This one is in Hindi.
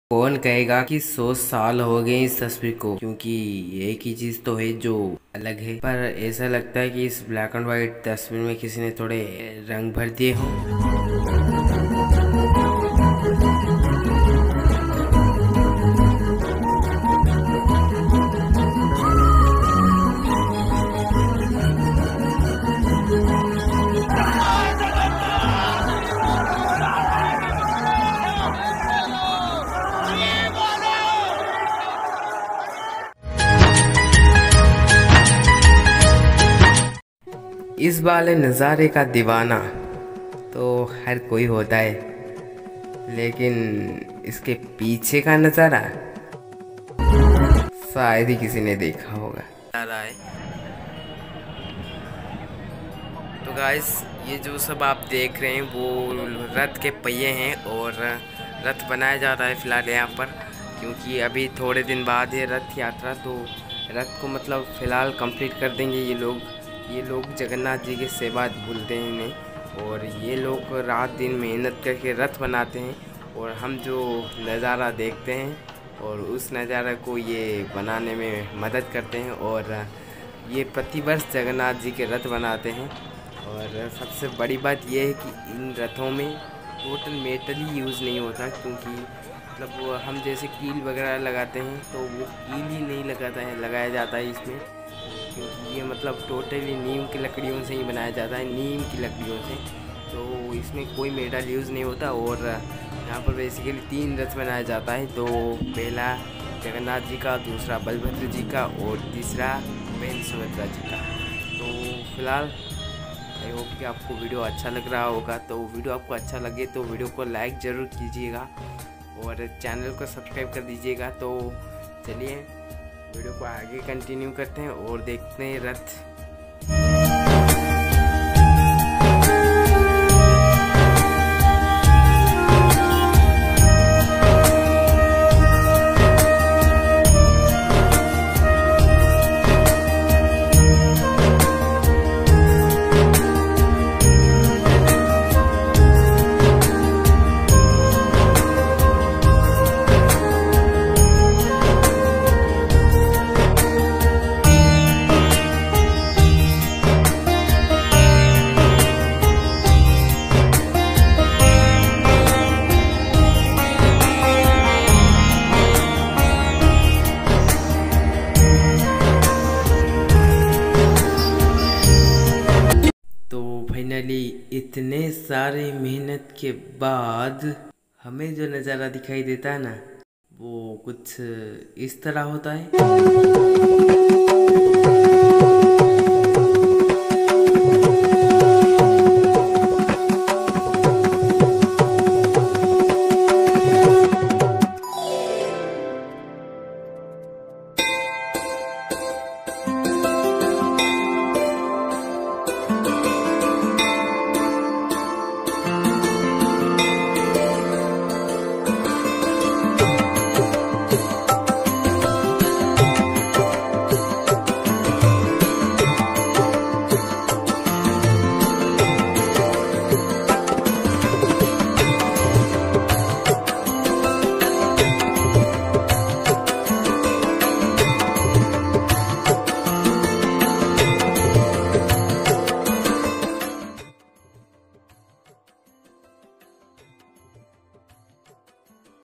कौन कहेगा कि 100 साल हो गए इस तस्वीर को, क्योंकि एक ही चीज तो है जो अलग है। पर ऐसा लगता है कि इस ब्लैक एंड व्हाइट तस्वीर में किसी ने थोड़े रंग भर दिए हों। इस वाले नज़ारे का दीवाना तो हर कोई होता है, लेकिन इसके पीछे का नज़ारा शायद ही किसी ने देखा होगा। तो गाइस, ये जो सब आप देख रहे हैं वो रथ के पहिए हैं और रथ बनाया जा रहा है फिलहाल यहाँ पर, क्योंकि अभी थोड़े दिन बाद है रथ यात्रा। तो रथ को मतलब फ़िलहाल कंप्लीट कर देंगे ये लोग जगन्नाथ जी के सेवा बोलते हैं इन्हें। और ये लोग रात दिन मेहनत करके रथ बनाते हैं और हम जो नज़ारा देखते हैं और उस नज़ारा को ये बनाने में मदद करते हैं। और ये प्रतिवर्ष जगन्नाथ जी के रथ बनाते हैं। और सबसे बड़ी बात यह है कि इन रथों में टोटल मेटल ही यूज़ नहीं होता, क्योंकि मतलब वो हम जैसे कील वगैरह लगाते हैं तो वो कील ही नहीं लगाया जाता है इसमें, क्योंकि ये मतलब टोटली नीम की लकड़ियों से ही बनाया जाता है, नीम की लकड़ियों से। तो इसमें कोई मेटल यूज़ नहीं होता। और यहाँ पर बेसिकली 3 रथ बनाया जाता है। तो पहला जगन्नाथ जी का, दूसरा बलभद्र जी का और तीसरा बहन सुभद्रा जी का। तो फिलहाल आई होप कि आपको वीडियो अच्छा लग रहा होगा। तो वीडियो आपको अच्छा लगे तो वीडियो को लाइक ज़रूर कीजिएगा और चैनल को सब्सक्राइब कर दीजिएगा। तो चलिए वीडियो को आगे कंटिन्यू करते हैं और देखते हैं रथ। फाइनली इतने सारे मेहनत के बाद हमें जो नज़ारा दिखाई देता है ना, वो कुछ इस तरह होता है।